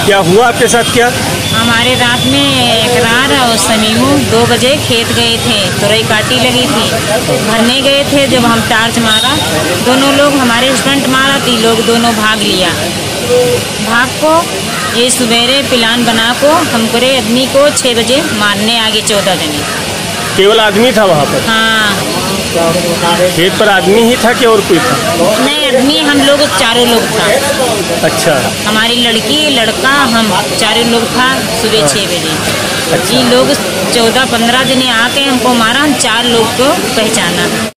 क्या हुआ आपके साथ? क्या हमारे रात में इकरार और समीमू 2 बजे खेत गए थे, तुरई काटी लगी थी, भरने गए थे। जब हम टार्च मारा, दोनों लोग हमारे स्टंट मारा, 3 लोग दोनों भाग लिया। भाग को ये सवेरे प्लान बना को हम करे आदमी को 6 बजे मारने आगे 14 जने। केवल आदमी था वहाँ पर? हाँ, खेत पर आदमी ही था कि और कोई था? नहीं, आदमी हम लोग 4 लोग था। अच्छा। हमारी लड़की, लड़का, हम 4 लोग था सुबह 6 बजे। अच्छा। ये लोग 14-15 जने आके हमको मारा, हम 4 लोग को पहचाना।